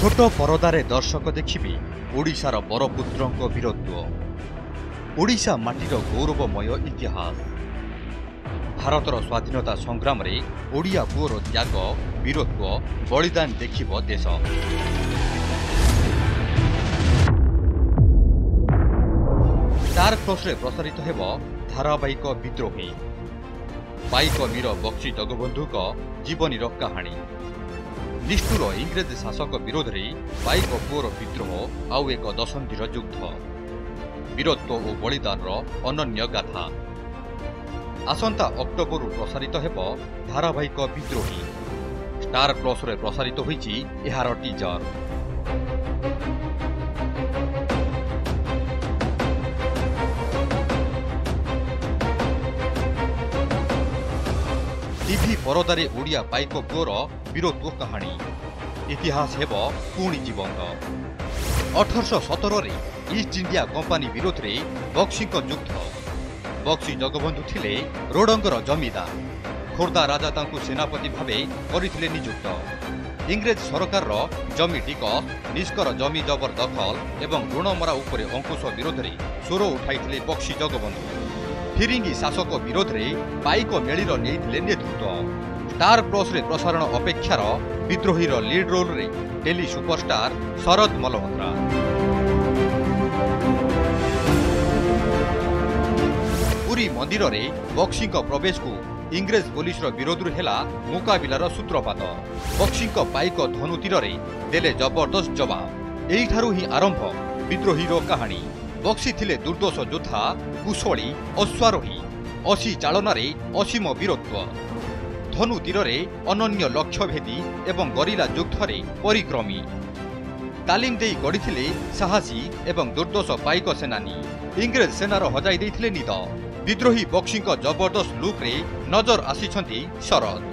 छोट परदारे दर्शक देखिबे ओडिशार बरपुत्रंक वीरत्व, ओडिशा माटीर गौरवमय इतिहास। भारतर स्वाधीनता संग्राम रे ओडिया पुअर त्याग, वीरत्व, बलिदान देखिब देश। स्टार प्लस रे प्रसारित हेब धारावाहिक विद्रोही, पाइक मीर बक्सी जगबंधुक जीवनीर कहानी। निष्ठुर इंग्रेज शासक विरोध में पाइक पुअर विद्रोह आउ एक दशंधीर युद्ध, वीरत्व और बलिदान अनन्य गाथा। आसंता अक्टोबर प्रसारित हेब धारावाहिक विद्रोही। स्टार प्लस रे प्रसारित होईची एहार टीजर। टीवी परदारे ओडिया पाइक पुअर वीरत्व कहानी। इतिहास हेब पुणी जीवंत। 1817 रे ईस्ट इंडिया कंपानी विरोध में बक्सी युद्ध। बक्सी जगबंधु थिले रोडंगर जमीदार। खोर्धा राजा तांकु सेनापति भावे करथिले नियुक्त। इंग्रेज सरकार जमी टिकस, निष्कर जमी जबर दखल एवं ऋणमरा उपरे अंकुश विरोध में स्वर उठाइथिले बक्सी जगबंधु। फिरिंगी शासक विरोध में पाइक मेलीर नेइथिले नेतृत्व। स्टार प्लस रे प्रसारण अपेक्षार विद्रोहीर लीड रोल रे डेली सुपरस्टार शरद मल्होत्रा। पुरी मंदिर रे बक्सी प्रवेश को इंग्रेज पुलिस विरोध हेला मुकाबिलार सूत्रपात। बक्सी पाइक धनु तीर रे देले जबरदस्त जवाब। एहिठारु ही आरंभ विद्रोहीर कहानी। बक्सी थिले दुर्दश योद्धा, कुशली, अश्वारोही। असी चालनारे असीम वीरत्व। धनु तीर रे अनन्य लक्ष्यभेदी एवं गरिला युद्धरे परिक्रमी। तालीम देई गढ़िथिले साहसी एवं दुर्दश पाइक सेनानी। इंग्रेज सेनार हजाई देइथिले निद। विद्रोही बक्सी जबरदस्त लुक रे नजर आसिछंती शरद।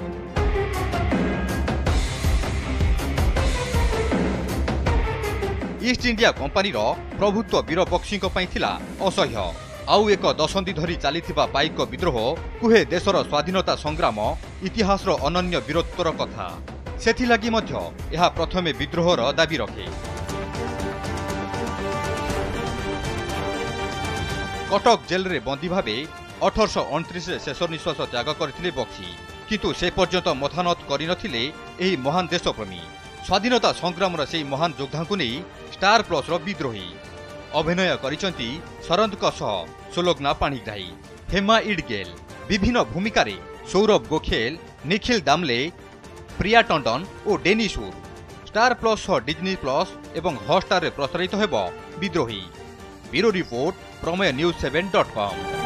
ईस्ट इंडिया कंपानी प्रभुत्व वीर बक्सी थिला असह्य। आउ एक दशंधि धरी चलीथिबा पाइक विद्रोह कुहे देशर स्वाधीनता संग्राम इतिहासर अनन्य वीरत्वर कथा। सेथिलागि मध्य एहा प्रथमे विद्रोहर दाबी रखे। कटक जेल रे बंदी भावे 1829 रे शेष निश्वास त्याग करथिले बक्सी, किंतु से पर्यंत मथानत करिनथिले एही महान देशप्रेमी। स्वाधीनता संग्रामर से महान योद्धा नहीं स्टार प्लस विद्रोही। अभिनय करिसंती शरदक सह सुलोगना पाणिग्राही, हेमा इडगेल। विभिन्न भूमिका रे सौरभ गोखेल, निखिल दामले, प्रिया टंडन और Danny Sur. Star Plus Disney Plus एवं हॉटस्टार रे प्रसारित हेब विद्रोही। ब्यूरो रिपोर्ट प्रमेय न्यूज7.com।